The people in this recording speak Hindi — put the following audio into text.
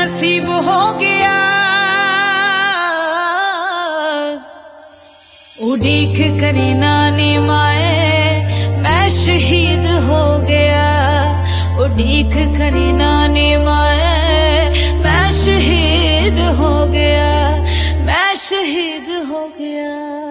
नसीब हो गया। उड़ीक करी नानी माए मैं शहीद हो गया। उड़ीक करी नानी माए मैं शहीद हो गया। मैं शहीद हो गया।